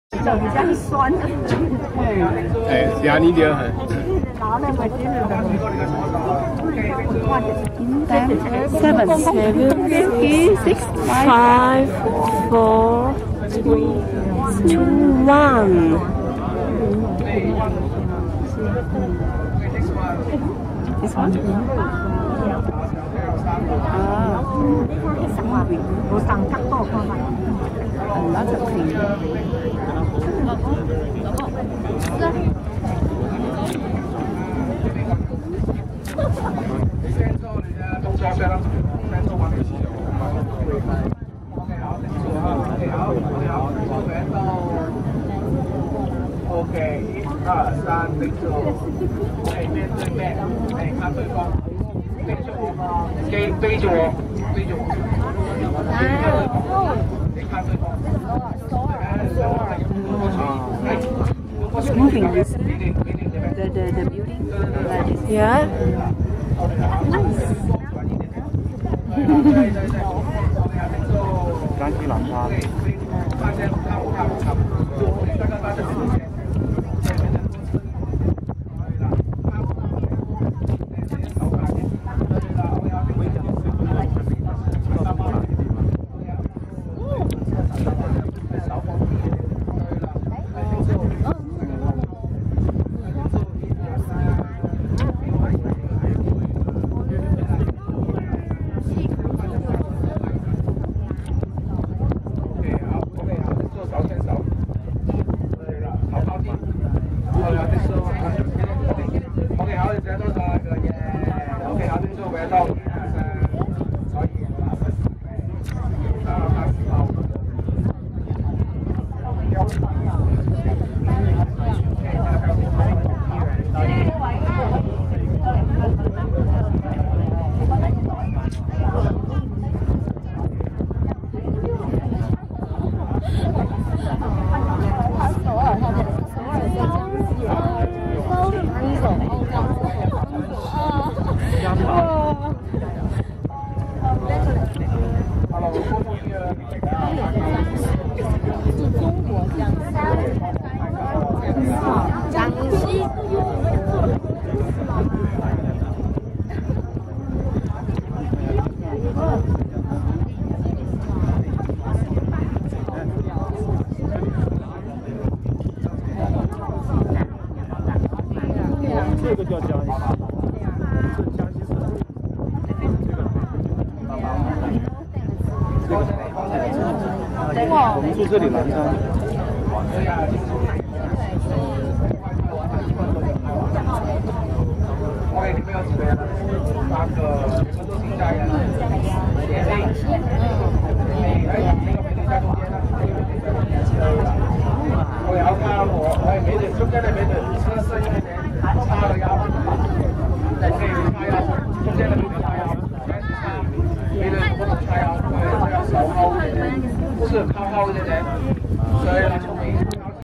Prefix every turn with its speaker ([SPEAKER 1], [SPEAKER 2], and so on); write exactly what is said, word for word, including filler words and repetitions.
[SPEAKER 1] 就比較酸。
[SPEAKER 2] 係，壓呢啲啊係。
[SPEAKER 3] Seven, seven, six, five, four, three, two, one. This one? Ah.
[SPEAKER 1] 冇上級多個嘛。
[SPEAKER 3] Lots of things.
[SPEAKER 2] 動作上，先做完。OK， 一二三，背住，哎，面对面，哎，看对方，背住我，背背住我，背住我，你看对方。
[SPEAKER 3] It's moving. The the the building. Yeah.
[SPEAKER 2] 單機南花。这个叫江西，这江西省。这个，这个，我们住这里南山。OK， 你们要几个人？八个，全部都是一家人。姐妹，哎，那个美女在中间呢。我要看我，哎，美女中间的美女，吃的是一个人。叉了腰，再可以叉腰，中间的没有叉腰，全是没人不能叉腰，对，这要稍高一点，不是靠后一点点。